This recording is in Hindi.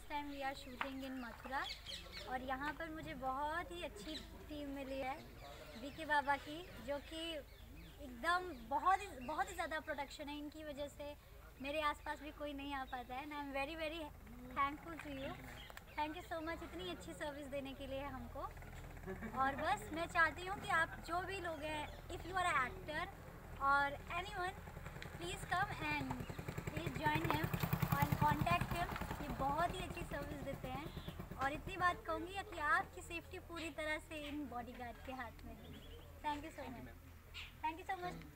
This time we are shooting in Mathura और यहाँ पर मुझे बहुत ही अच्छी टीम मिली है वीके बाबा की, जो कि एकदम बहुत ही ज़्यादा प्रोडक्शन है। इनकी वजह से मेरे आसपास भी कोई नहीं आ पाता है। And I am very very thankful to you. Thank you so much इतनी अच्छी सर्विस देने के लिए हमको। और बस मैं चाहती हूँ कि आप जो भी लोग हैं, if you are a actor और anyone, please come and please join him और कॉन्टैक्ट हिम। ये बहुत ही अच्छी सर्विस देते हैं और इतनी बात कहूँगी कि आपकी सेफ्टी पूरी तरह से इन बॉडीगार्ड के हाथ में है। Thank you so much. Thank you so much.